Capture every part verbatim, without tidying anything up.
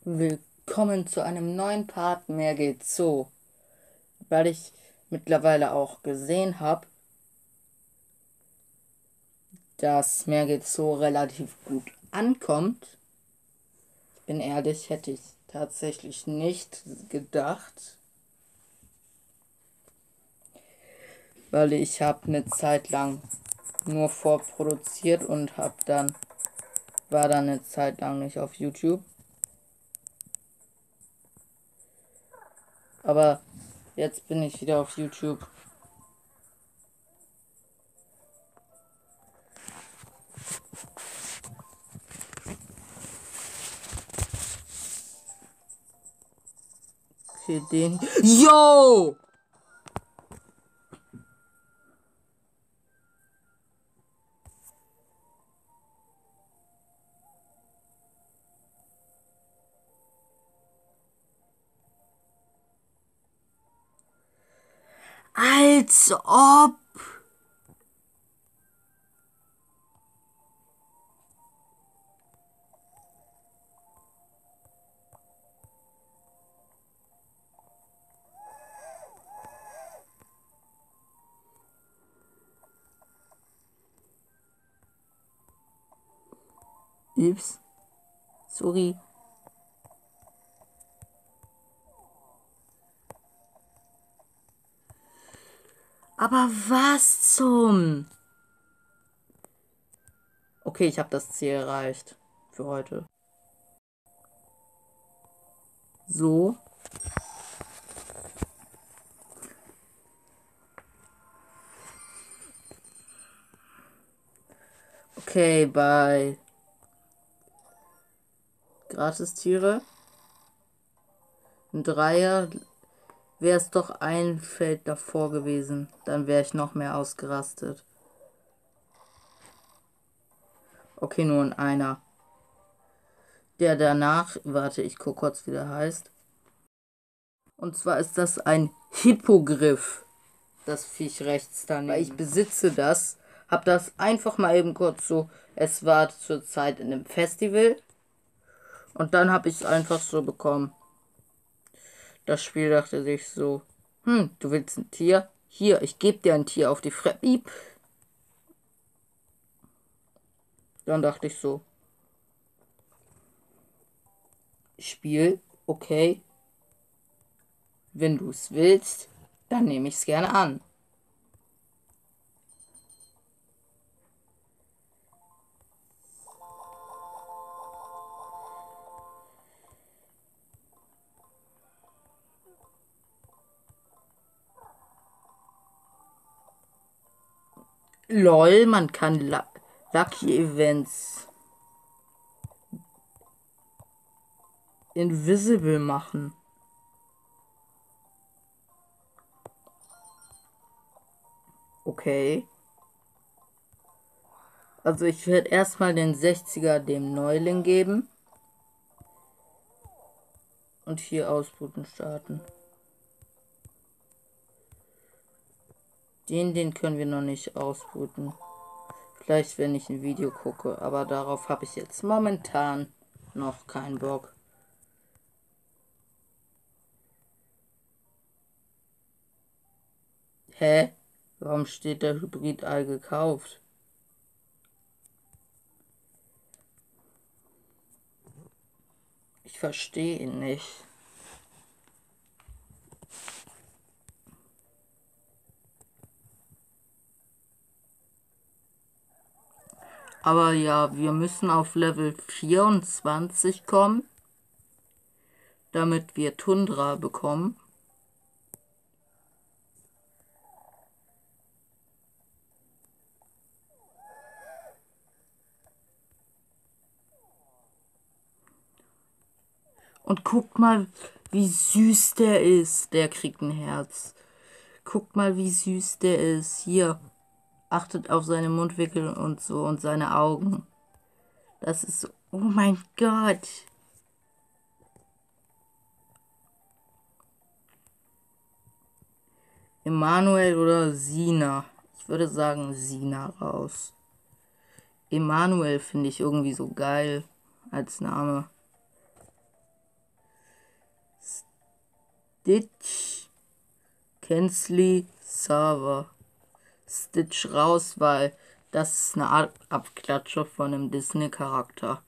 Willkommen zu einem neuen Part Mehr geht so, weil ich mittlerweile auch gesehen habe, dass Mehr geht so relativ gut ankommt. Ich bin ehrlich, hätte ich tatsächlich nicht gedacht, weil ich habe eine Zeit lang nur vorproduziert und habe dann war dann eine Zeit lang nicht auf YouTube. Aber jetzt bin ich wieder auf YouTube. Okay, den. Yo! Als ob. Ups. Sorry. Aber was zum... Okay, ich habe das Ziel erreicht für heute. So. Okay, bei Gratistiere, ein Dreier, wäre es doch ein Feld davor gewesen. Dann wäre ich noch mehr ausgerastet. Okay, nur ein Einer. Der danach, warte, ich gucke kurz, wie der heißt. Und zwar ist das ein Hippogriff. Das Viech rechts daneben. Weil ich besitze das. Hab das einfach mal eben kurz so. Es war zur Zeit in einem Festival. Und dann habe ich es einfach so bekommen. Das Spiel dachte sich so. Hm, du willst ein Tier? Hier, ich gebe dir ein Tier auf die Fresse. Dann dachte ich so. Spiel, okay. Wenn du es willst, dann nehme ich es gerne an. Lol, man kann La Lucky Events invisible machen. Okay. Also ich werde erstmal den sechziger dem Neuling geben. Und hier Ausbrüten starten. Den, den können wir noch nicht ausbrüten. Vielleicht, wenn ich ein Video gucke. Aber darauf habe ich jetzt momentan noch keinen Bock. Hä? Warum steht der Hybrid-Ei gekauft? Ich verstehe ihn nicht. Aber ja, wir müssen auf Level vierundzwanzig kommen, damit wir Tundra bekommen. Und guckt mal, wie süß der ist. Der kriegt ein Herz. Guckt mal, wie süß der ist. Hier. Achtet auf seine Mundwinkel und so und seine Augen. Das ist so. Oh mein Gott. Emanuel oder Sina? Ich würde sagen Sina raus. Emanuel finde ich irgendwie so geil als Name. Stitch Kensley Server. Stitch raus, weil das ist eine Art Abklatsche von einem Disney-Charakter.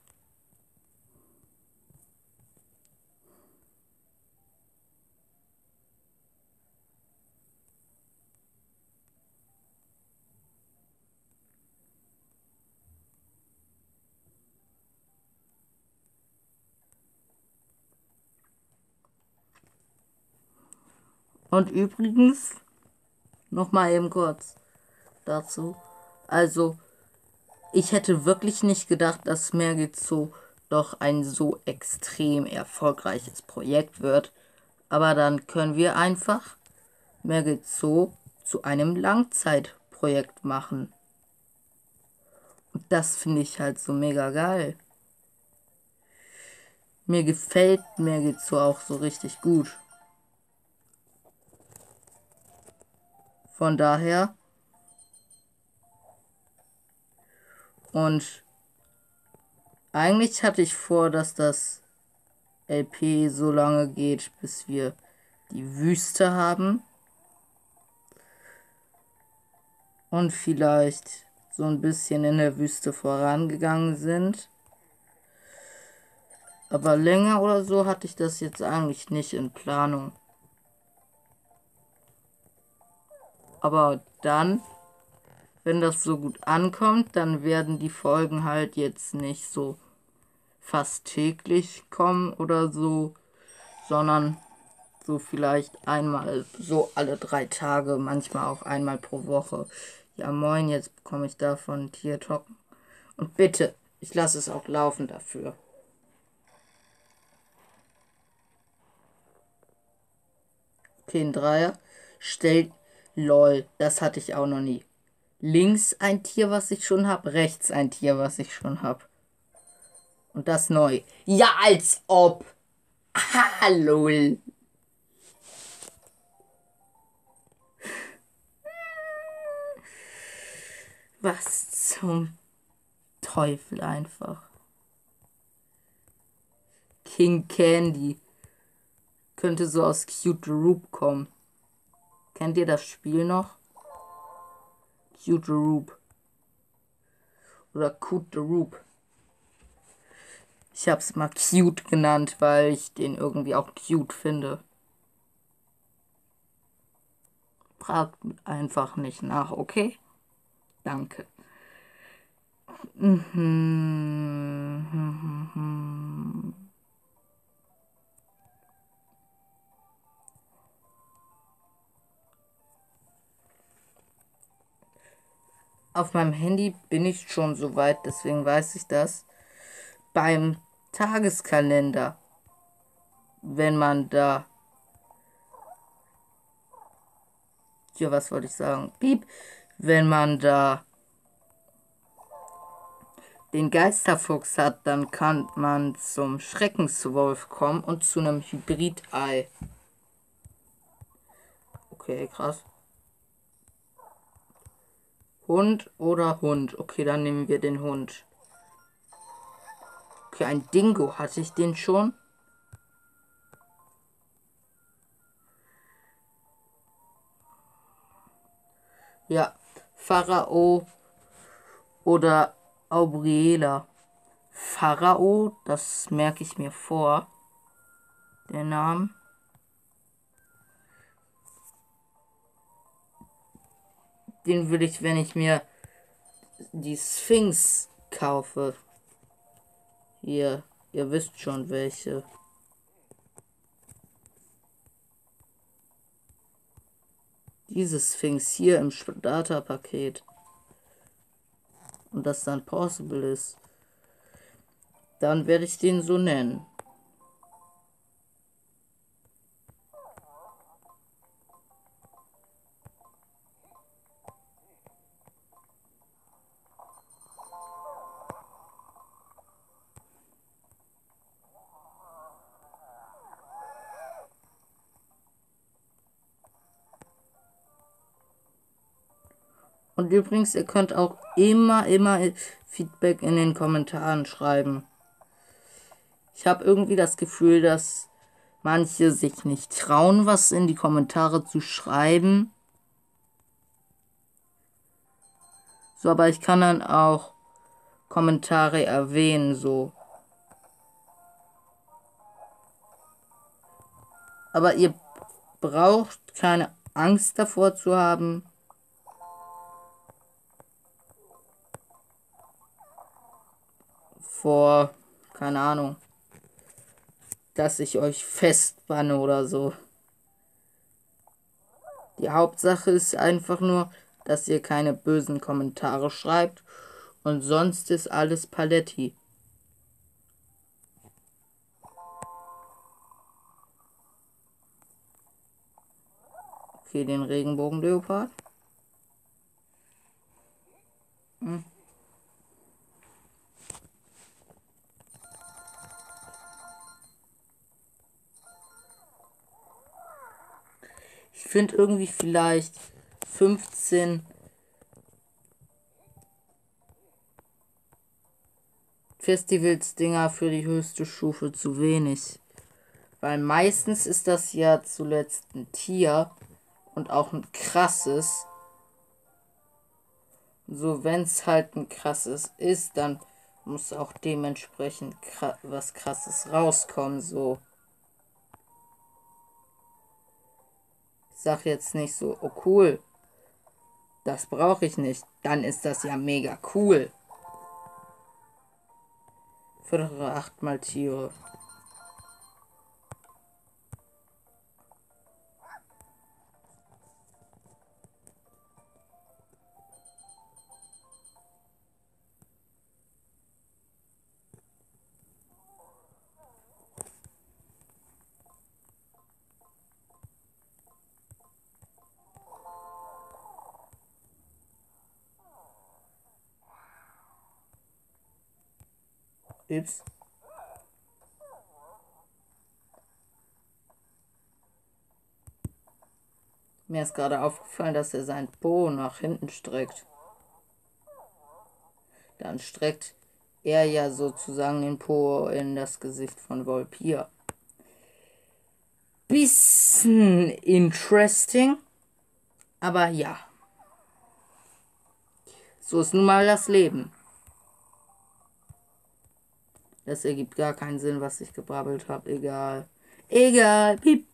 Und übrigens, noch mal eben kurz dazu. Also, ich hätte wirklich nicht gedacht, dass Mergit Zoo doch ein so extrem erfolgreiches Projekt wird. Aber dann können wir einfach Mergit Zoo zu einem Langzeitprojekt machen. Und das finde ich halt so mega geil. Mir gefällt Mergit Zoo auch so richtig gut. Von daher. Und eigentlich hatte ich vor, dass das L P so lange geht, bis wir die Wüste haben. Und vielleicht so ein bisschen in der Wüste vorangegangen sind. Aber länger oder so hatte ich das jetzt eigentlich nicht in Planung. Aber dann, wenn das so gut ankommt, dann werden die Folgen halt jetzt nicht so fast täglich kommen oder so, sondern so vielleicht einmal so alle drei Tage, manchmal auch einmal pro Woche. Ja moin, jetzt bekomme ich davon Tiertalk. Und bitte, ich lasse es auch laufen dafür. Okay, ein Dreier. Stellt, lol, das hatte ich auch noch nie. Links ein Tier, was ich schon habe, rechts ein Tier, was ich schon habe. Und das neu. Ja, als ob. Hallo. Was zum Teufel einfach. King Candy. Könnte so aus Cute the Roop kommen. Kennt ihr das Spiel noch? Cute the Roop. Oder Cute the Roop. Ich hab's mal Cute genannt, weil ich den irgendwie auch cute finde. Fragt einfach nicht nach, okay? Danke. Mhm. Auf meinem Handy bin ich schon so weit, deswegen weiß ich das. Beim Tageskalender, wenn man da... Ja, was wollte ich sagen? Piep. Wenn man da den Geisterfuchs hat, dann kann man zum Schreckenswolf kommen und zu einem Hybrid-Ei. Okay, krass. Hund oder Hund? Okay, dann nehmen wir den Hund. Okay, ein Dingo. Hatte ich den schon? Ja, Pharao oder Aubriela. Pharao, das merke ich mir vor. Der Name. Den will ich, wenn ich mir die Sphinx kaufe. Hier, ihr wisst schon welche. Dieses Sphinx hier im Starter-Paket. Und das dann possible ist. Dann werde ich den so nennen. Und übrigens, ihr könnt auch immer, immer Feedback in den Kommentaren schreiben. Ich habe irgendwie das Gefühl, dass manche sich nicht trauen, was in die Kommentare zu schreiben. So, aber ich kann dann auch Kommentare erwähnen, so. Aber ihr braucht keine Angst davor zu haben. Vor, keine Ahnung, dass ich euch festbanne oder so. Die Hauptsache ist einfach nur, dass ihr keine bösen Kommentare schreibt und sonst ist alles Paletti. Okay, den Regenbogenleopard. Hm. Ich finde irgendwie vielleicht fünfzehn Festivals-Dinger für die höchste Stufe zu wenig. Weil meistens ist das ja zuletzt ein Tier und auch ein krasses. So, wenn es halt ein krasses ist, dann muss auch dementsprechend kra- was krasses rauskommen, so. Ich sag jetzt nicht so, oh cool, das brauche ich nicht. Dann ist das ja mega cool. Füttere achtmal Tiere. Ups. Mir ist gerade aufgefallen, dass er sein Po nach hinten streckt. Dann streckt er ja sozusagen den Po in das Gesicht von Volpir. Bisschen interesting. Aber ja. So ist nun mal das Leben. Das ergibt gar keinen Sinn, was ich gebrabbelt habe. Egal. Egal. Piep.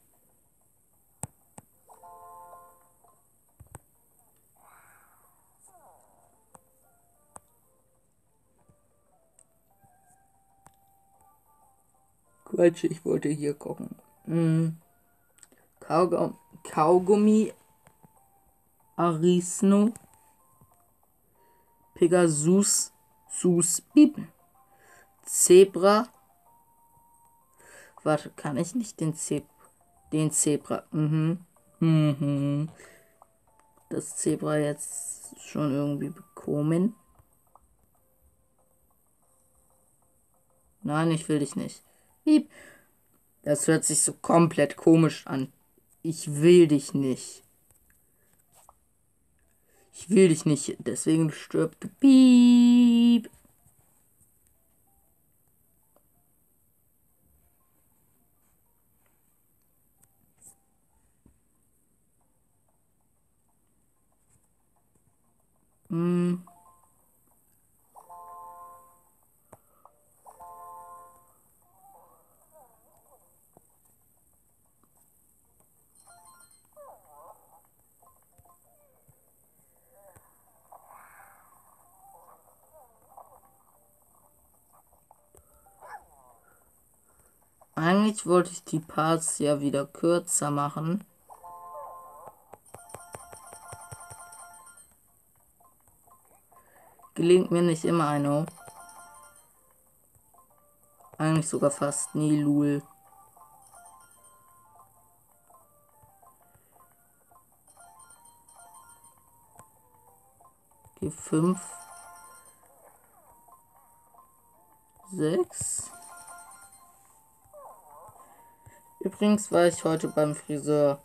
Quatsch, ich wollte hier gucken. Hm. Kaugum Kaugummi Arisno Pegasus Sus Piep. Zebra. Warte, kann ich nicht den Zeb den Zebra. Mhm. Mhm. Das Zebra jetzt schon irgendwie bekommen. Nein, ich will dich nicht. Piep. Das hört sich so komplett komisch an. Ich will dich nicht. Ich will dich nicht. Deswegen stirbt du. Piep. Hm. Eigentlich wollte ich die Parts ja wieder kürzer machen. Gelingt mir nicht immer, I know. Eigentlich sogar fast nie, lul. Okay, fünf. Sechs. Übrigens war ich heute beim Friseur.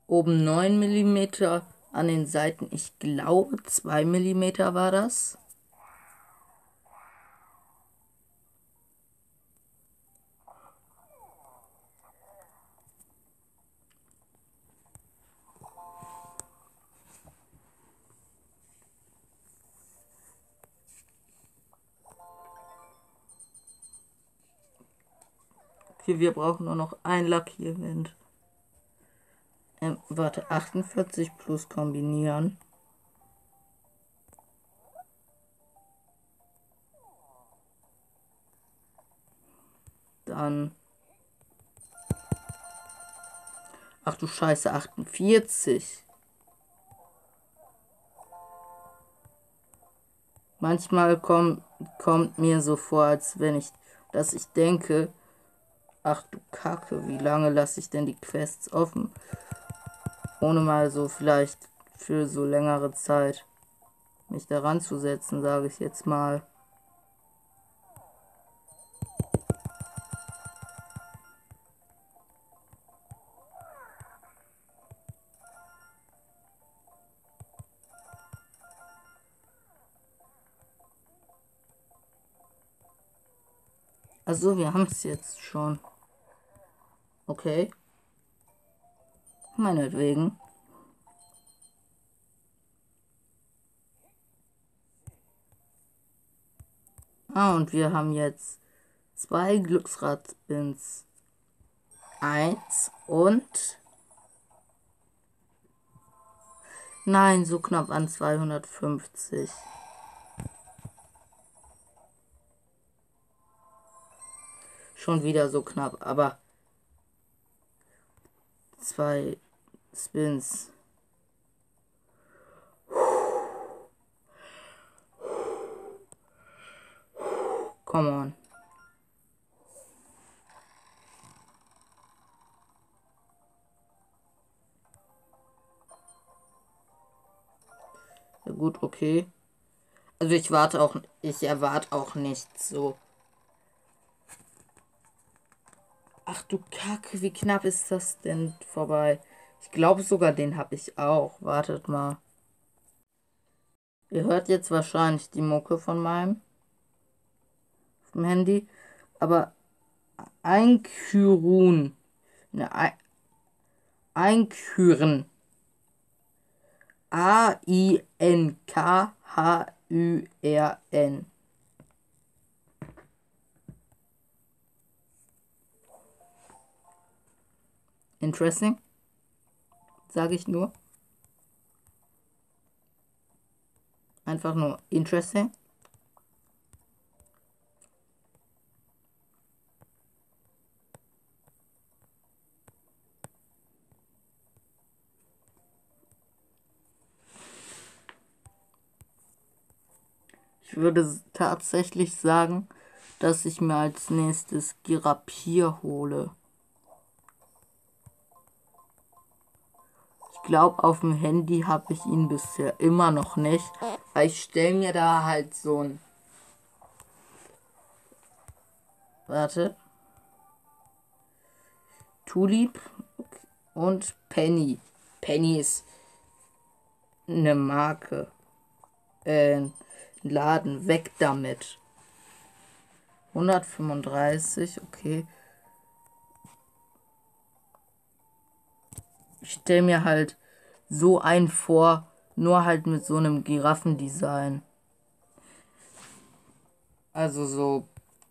Oben neun Millimeter, an den Seiten, ich glaube zwei Millimeter war das. Okay, wir brauchen nur noch ein Lackierwind. Ähm, warte, achtundvierzig plus kombinieren. Dann. Ach du Scheiße, achtundvierzig. Manchmal kommt, kommt mir so vor, als wenn ich, dass ich denke, ach du Kacke, wie lange lasse ich denn die Quests offen? Ohne mal so vielleicht für so längere Zeit mich daran zu setzen, sage ich jetzt mal. Also wir haben es jetzt schon. Okay. Meinetwegen. Ah, und wir haben jetzt zwei Glücksrad-Spins. Eins und... Nein, so knapp an zweihundertfünfzig. Schon wieder so knapp, aber... Zwei Spins. Come on. Ja gut, okay. Also ich warte auch, ich erwarte auch nicht so. Ach du Kacke, wie knapp ist das denn vorbei? Ich glaube sogar, den habe ich auch. Wartet mal. Ihr hört jetzt wahrscheinlich die Mucke von meinem vom Handy. Aber Einkürun. Ne, Einküren. A I N K H Ü R N. Interesting. Sage ich nur. Einfach nur interesting. Ich würde tatsächlich sagen, dass ich mir als nächstes Girapir hole. Ich glaube, auf dem Handy habe ich ihn bisher immer noch nicht. Weil ich stelle mir da halt so ein... Warte. Tulip und Penny. Penny ist eine Marke. Äh, Laden. Weg damit. hundertfünfunddreißig, okay. Ich stelle mir halt so einen vor, nur halt mit so einem Giraffendesign. Also so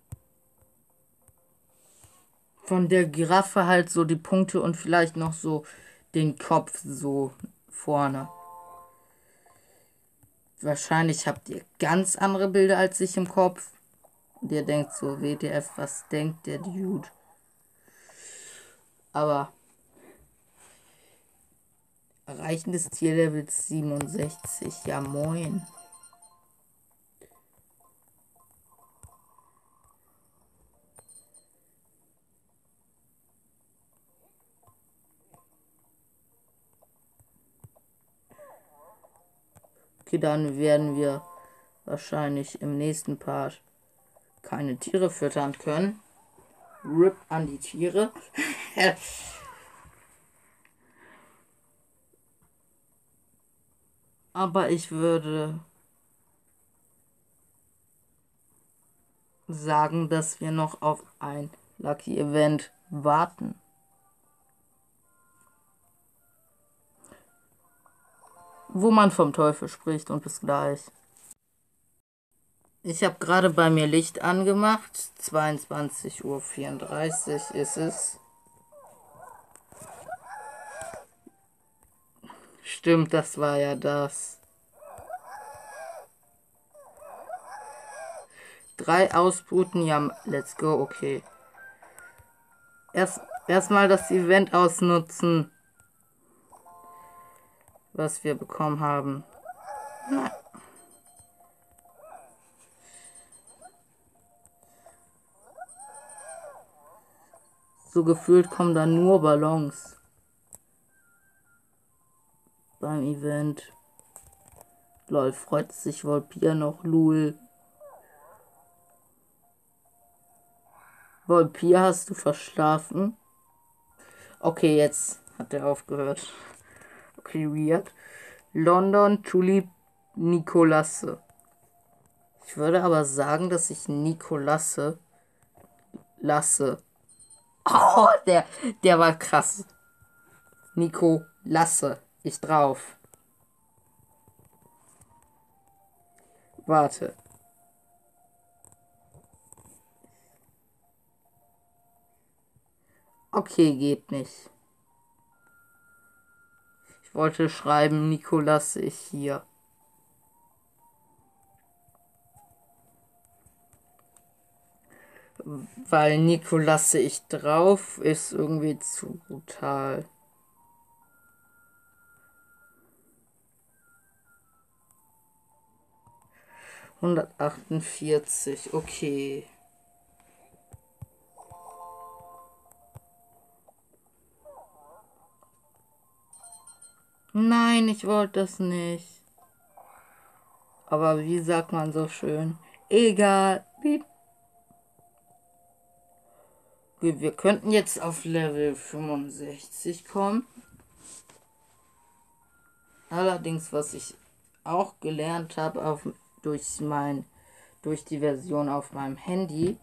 von der Giraffe halt so die Punkte und vielleicht noch so den Kopf so vorne. Wahrscheinlich habt ihr ganz andere Bilder als ich im Kopf. Und ihr denkt so, W T F, was denkt der Dude? Aber Erreichen des Tierlevels siebenundsechzig, ja moin. Okay, dann werden wir wahrscheinlich im nächsten Part keine Tiere füttern können. R I P an die Tiere. Aber ich würde sagen, dass wir noch auf ein Lucky Event warten. Wo man vom Teufel spricht, und bis gleich. Ich habe gerade bei mir Licht angemacht. zweiundzwanzig Uhr vierunddreißig ist es. Stimmt, das war ja das. Drei Ausbruten, ja, let's go, okay. Erst erstmal das Event ausnutzen, was wir bekommen haben. Na. So gefühlt kommen da nur Ballons beim Event. Lol, freut sich Volpir noch, Lul. Volpir, hast du verschlafen? Okay, jetzt hat er aufgehört. Okay, weird. London, Tulip, Nikolasse. Ich würde aber sagen, dass ich Nikolasse lasse. Oh, der, der war krass. Nico, lasse ich drauf. Warte. Okay, geht nicht. Ich wollte schreiben, Nico, lasse ich hier. Weil Nico lasse ich drauf ist irgendwie zu brutal. hundertachtundvierzig, okay. Nein, ich wollte das nicht. Aber wie sagt man so schön? Egal. Piep. Wir, wir könnten jetzt auf Level fünfundsechzig kommen. Allerdings, was ich auch gelernt habe auf, durch, mein, durch die Version auf meinem Handy,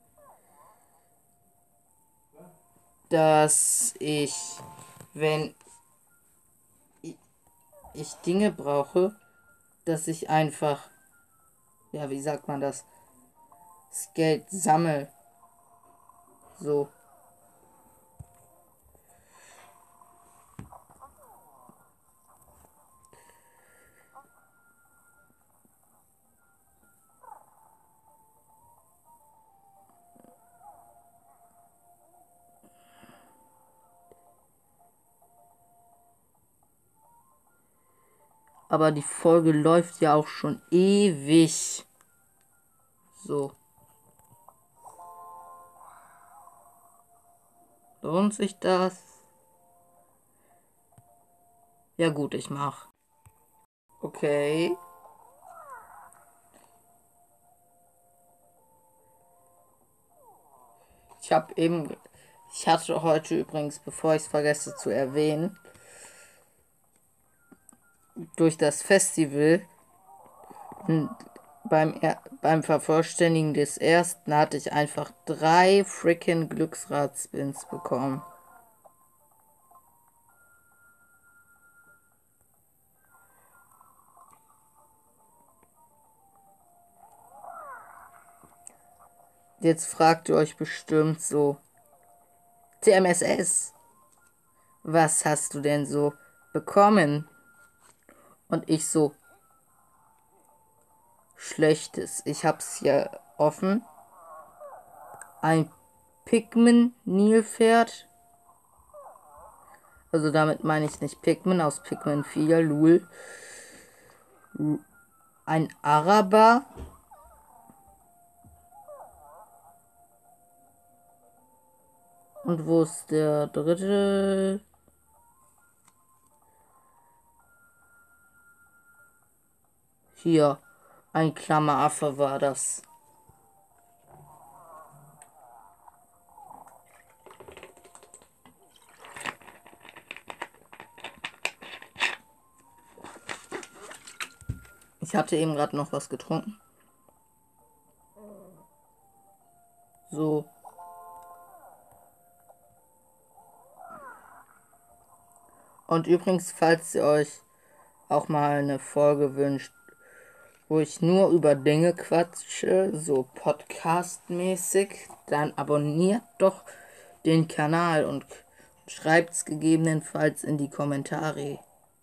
dass ich, wenn ich, ich Dinge brauche, dass ich einfach, ja, wie sagt man das, das Geld sammle. So. Aber die Folge läuft ja auch schon ewig. So. Lohnt sich das? Ja gut, ich mach. Okay. Ich habe eben, ich hatte heute übrigens, bevor ich es vergesse zu erwähnen, durch das Festival beim, beim Vervollständigen des ersten hatte ich einfach drei freaking Glücksrad-Spins bekommen. Jetzt fragt ihr euch bestimmt so, T M S S, was hast du denn so bekommen? Und ich so, Schlechtes. Ich hab's hier offen. Ein Pikmin Nilpferd. Also damit meine ich nicht Pikmin aus Pikmin vier, Lul. Ein Araber. Und wo ist der dritte? Hier. Ein Klammeraffe war das. Ich hatte eben gerade noch was getrunken. So. Und übrigens, falls ihr euch auch mal eine Folge wünscht, wo ich nur über Dinge quatsche, so podcastmäßig, dann abonniert doch den Kanal und schreibt's gegebenenfalls in die Kommentare.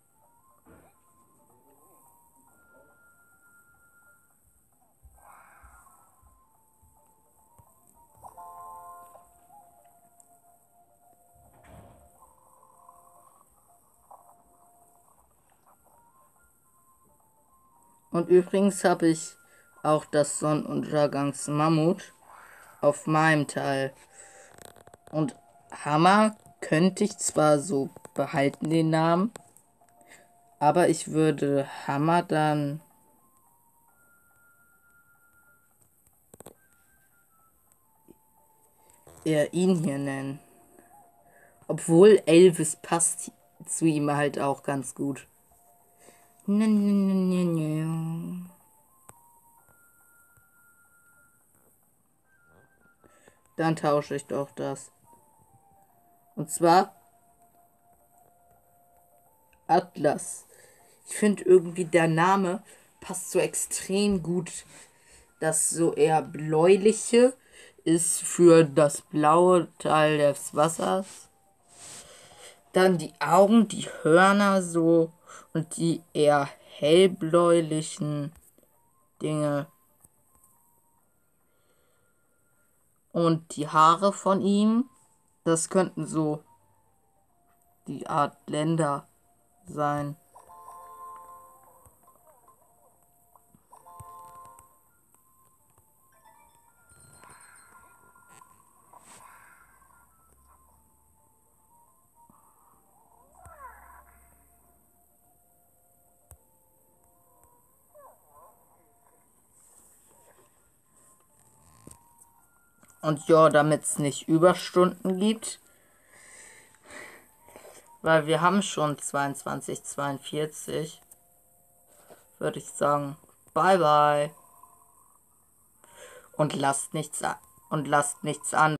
Und übrigens habe ich auch das Sonnenuntergangsmammut auf meinem Teil. Und Hammer könnte ich zwar so behalten, den Namen, aber ich würde Hammer dann eher ihn hier nennen. Obwohl Elvis passt zu ihm halt auch ganz gut. Dann tausche ich doch das. Und zwar Atlas. Ich finde irgendwie der Name passt so extrem gut. Das so eher bläuliche ist für das blaue Teil des Wassers. Dann die Augen, die Hörner so und die eher hellbläulichen Dinge. Und die Haare von ihm, das könnten so die Art Länder sein. Und ja, damit es nicht Überstunden gibt, weil wir haben schon zweiundzwanzig zweiundvierzig, würde ich sagen, bye bye. Und lasst nichts an. Und lasst nichts an.